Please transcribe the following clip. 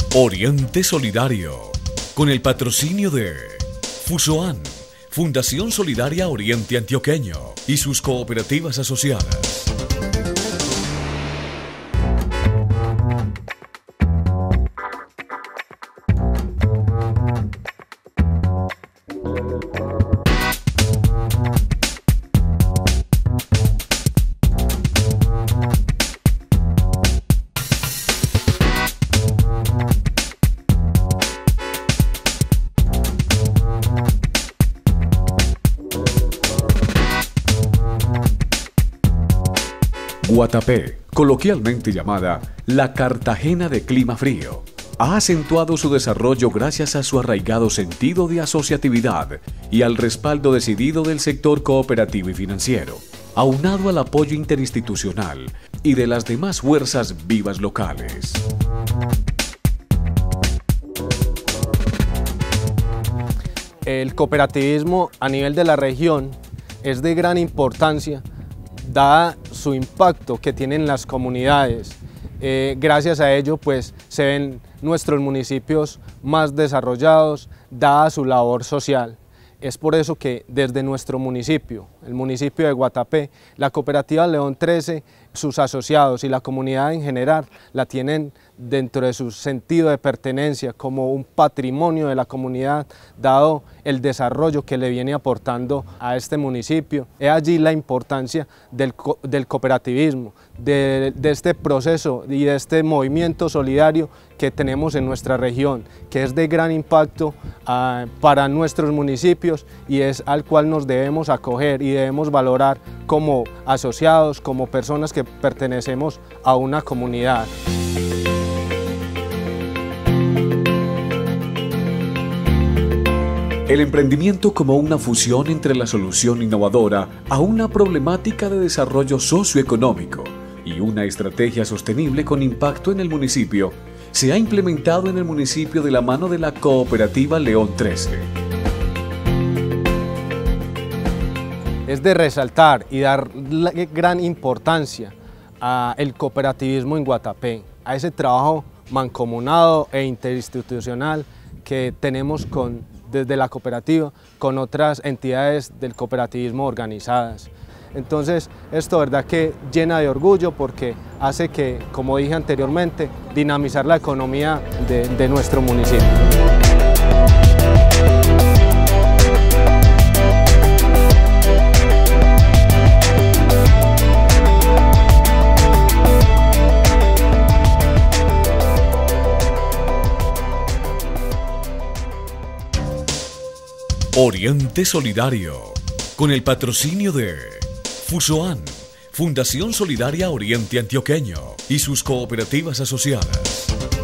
Oriente Solidario, con el patrocinio de Fusoan, Fundación Solidaria Oriente Antioqueño y sus cooperativas asociadas. Guatapé, coloquialmente llamada la Cartagena de clima frío, ha acentuado su desarrollo gracias a su arraigado sentido de asociatividad y al respaldo decidido del sector cooperativo y financiero, aunado al apoyo interinstitucional y de las demás fuerzas vivas locales. El cooperativismo a nivel de la región es de gran importancia, dada su impacto que tienen las comunidades. Gracias a ello pues se ven nuestros municipios más desarrollados, dada su labor social. Es por eso que desde nuestro municipio, el municipio de Guatapé, la cooperativa León 13, sus asociados y la comunidad en general la tienen dentro de su sentido de pertenencia como un patrimonio de la comunidad, dado el desarrollo que le viene aportando a este municipio. Es allí la importancia del cooperativismo, de este proceso y de este movimiento solidario que tenemos en nuestra región, que es de gran impacto para nuestros municipios y es al cual nos debemos acoger y debemos valorar como asociados, como personas que pertenecemos a una comunidad. El emprendimiento como una fusión entre la solución innovadora a una problemática de desarrollo socioeconómico y una estrategia sostenible con impacto en el municipio se ha implementado en el municipio de la mano de la cooperativa León 13. Es de resaltar y dar gran importancia al cooperativismo en Guatapé, a ese trabajo mancomunado e interinstitucional que tenemos desde la cooperativa con otras entidades del cooperativismo organizadas. Entonces esto verdad que llena de orgullo porque hace que, como dije anteriormente, dinamizar la economía de nuestro municipio. Oriente Solidario, con el patrocinio de Fusoan, Fundación Solidaria Oriente Antioqueño y sus cooperativas asociadas.